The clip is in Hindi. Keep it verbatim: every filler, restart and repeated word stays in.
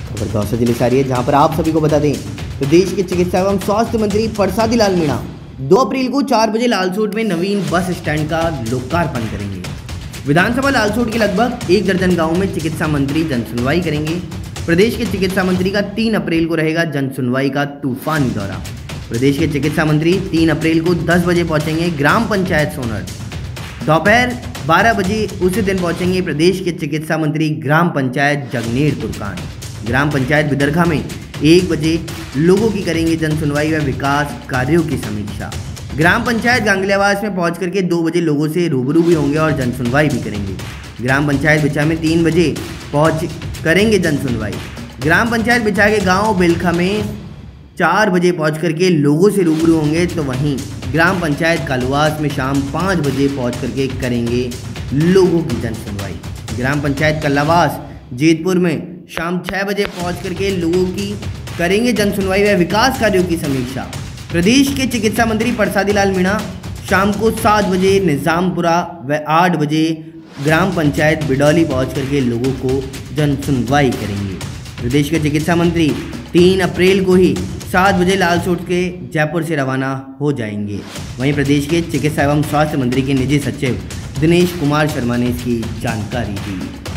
खबर दौसा जिले से आ रही है, जहां पर आप सभी को बता दें प्रदेश के चिकित्सा एवं स्वास्थ्य मंत्री परसादी लाल मीणा दो अप्रैल को चार बजे लालसोट में नवीन बस स्टैंड का लोकार्पण करेंगे। विधानसभा लालसोट के लगभग एक दर्जन गाँव में चिकित्सा मंत्री जनसुनवाई करेंगे। प्रदेश के चिकित्सा मंत्री का तीन अप्रैल को रहेगा जनसुनवाई का तूफानी दौरा। प्रदेश के चिकित्सा मंत्री तीन अप्रैल को दस बजे पहुंचेंगे ग्राम पंचायत सोनर। दोपहर बारह बजे उसी दिन पहुंचेंगे प्रदेश के चिकित्सा मंत्री ग्राम पंचायत जगनेर तुर्कान। ग्राम पंचायत बिदरखा में एक बजे लोगों की करेंगे जनसुनवाई व विकास कार्यों की समीक्षा। ग्राम पंचायत गांगलियावास में पहुंच करके दो बजे लोगों से रूबरू भी होंगे और जनसुनवाई भी करेंगे। ग्राम पंचायत बिछा में तीन बजे पहुंच करेंगे जनसुनवाई। ग्राम पंचायत बिछा के गाँव बेलखा में चार बजे पहुंच करके लोगों से रूबरू होंगे, तो वहीं ग्राम पंचायत कालुवास में शाम पाँच बजे पहुंच करके करेंगे लोगों की जनसुनवाई। ग्राम पंचायत कल्लावास जेतपुर में शाम छः बजे पहुंच करके लोगों की करेंगे जनसुनवाई व विकास कार्यों की समीक्षा। प्रदेश के चिकित्सा मंत्री परसादी लाल मीणा शाम को सात बजे निज़ामपुरा व आठ बजे ग्राम पंचायत बिडौली पहुंच करके लोगों को जनसुनवाई करेंगे। प्रदेश के चिकित्सा मंत्री तीन अप्रैल को ही सात बजे लालसोट के जयपुर से रवाना हो जाएंगे। वहीं प्रदेश के चिकित्सा एवं स्वास्थ्य मंत्री के निजी सचिव दिनेश कुमार शर्मा ने इसकी जानकारी दी।